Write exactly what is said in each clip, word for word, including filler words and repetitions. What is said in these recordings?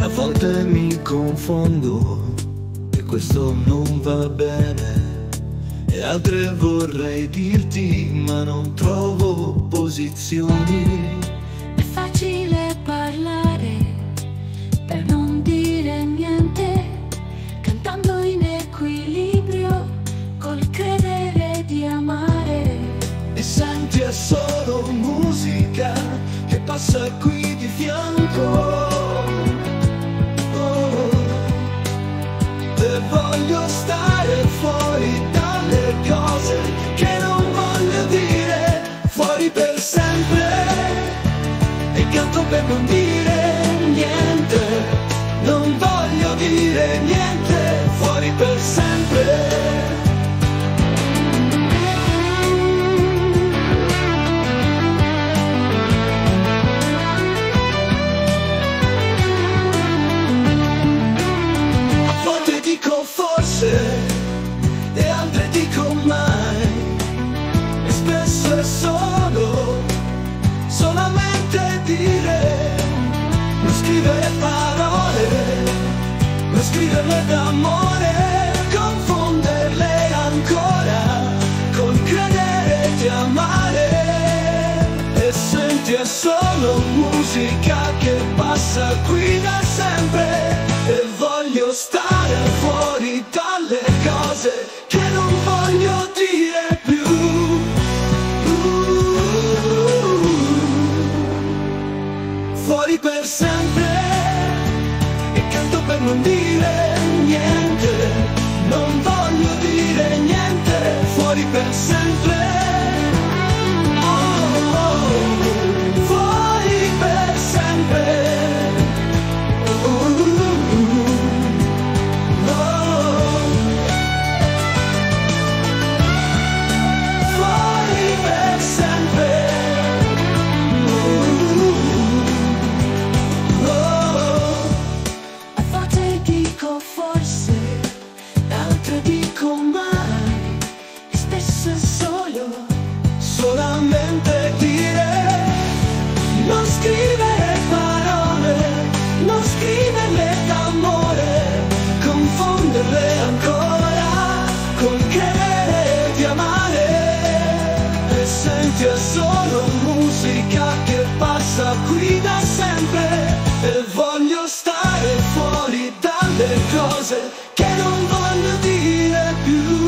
A volte mi confondo e questo non va bene, e altre vorrei dirti ma non trovo posizioni. È facile parlare per non dire niente, cantando in equilibrio col credere di amare. E senti, è solo musica che passa qui di fianco. E voglio stare fuori dalle cose che non voglio dire, fuori per sempre. E canto per non dire niente, non voglio dire niente, fuori per sempre. Dico forse e altre dico mai, e spesso è solo, solamente dire, non scrivere parole, non scriverle d'amore, confonderle ancora col credere di amare. E senti, è solo musica che passa qui da sempre, e voglio stare fuori dalle cose che non voglio dire più. Fuori per sempre, e canto per non dire niente, non voglio dire niente, fuori per sempre. Oh, oh, fuori per sempre. Solamente dire, non scrivere parole, non scriverle d'amore, confonderle ancora col credere di amare. E senti, è solo musica che passa qui da sempre, e voglio stare fuori dalle cose che non voglio dire più.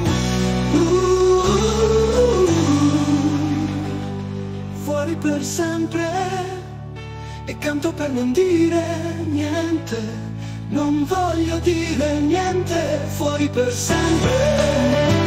Fuori per sempre, e canto per non dire niente, non voglio dire niente, fuori per sempre.